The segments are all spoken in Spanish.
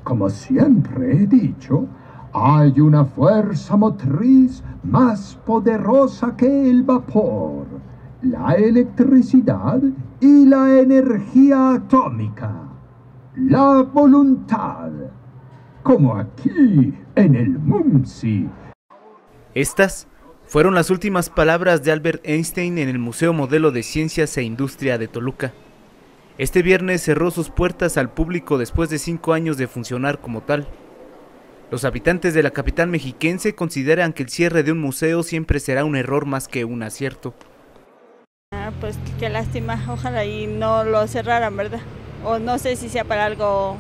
Como siempre he dicho, hay una fuerza motriz más poderosa que el vapor, la electricidad y la energía atómica, la voluntad, como aquí en el MUMSI. Estas fueron las últimas palabras de Albert Einstein en el Museo Modelo de Ciencias e Industria de Toluca. Este viernes cerró sus puertas al público después de 5 años de funcionar como tal. Los habitantes de la capital mexiquense consideran que el cierre de un museo siempre será un error más que un acierto. Pues qué lástima, ojalá y no lo cerraran, ¿verdad? O no sé si sea para algo,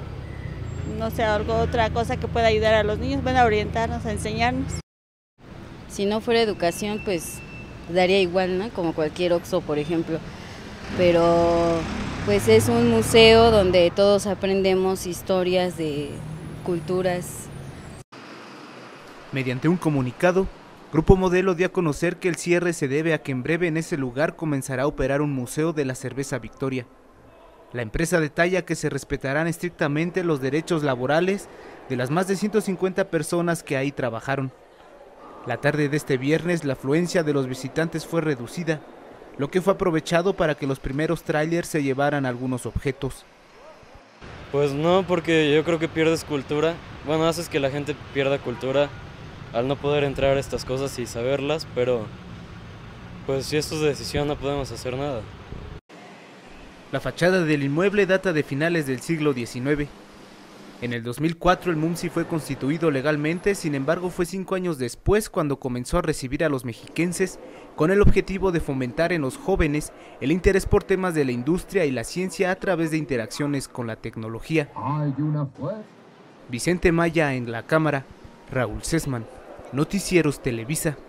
no sé, otra cosa que pueda ayudar a los niños, a orientarnos, a enseñarnos. Si no fuera educación, pues daría igual, ¿no? Como cualquier Oxxo, por ejemplo. Pero pues es un museo donde todos aprendemos historias de culturas. Mediante un comunicado, Grupo Modelo dio a conocer que el cierre se debe a que en breve en ese lugar comenzará a operar un museo de la cerveza Victoria. La empresa detalla que se respetarán estrictamente los derechos laborales de las más de 150 personas que ahí trabajaron. La tarde de este viernes la afluencia de los visitantes fue reducida, lo que fue aprovechado para que los primeros tráilers se llevaran algunos objetos. Pues no, porque yo creo que pierdes cultura. Bueno, haces que la gente pierda cultura al no poder entrar a estas cosas y saberlas, pero pues si esto es decisión no podemos hacer nada. La fachada del inmueble data de finales del siglo XIX. En el 2004 el MUMSI fue constituido legalmente, sin embargo fue 5 años después cuando comenzó a recibir a los mexiquenses con el objetivo de fomentar en los jóvenes el interés por temas de la industria y la ciencia a través de interacciones con la tecnología. Vicente Maya en la cámara, Raúl Sesman, Noticieros Televisa.